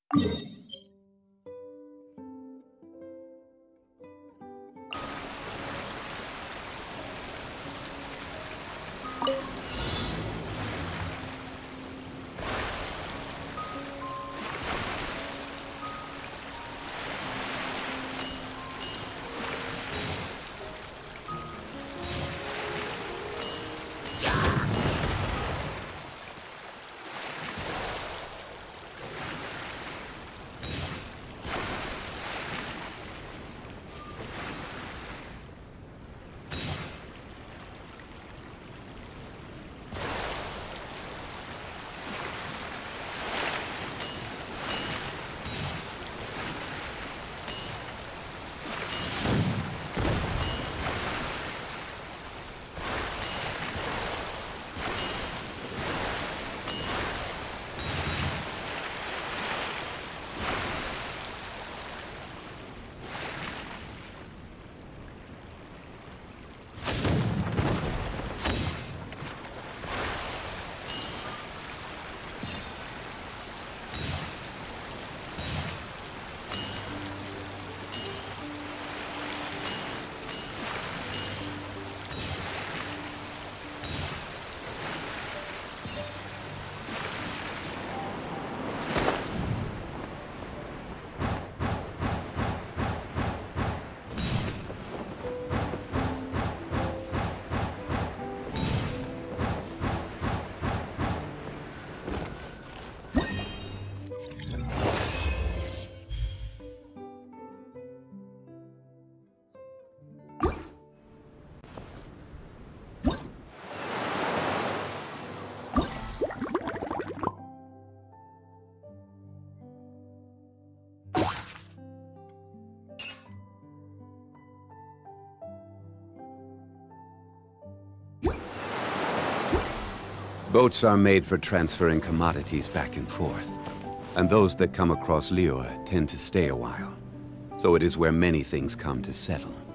Boats are made for transferring commodities back and forth, and those that come across Liyue tend to stay a while. So it is where many things come to settle.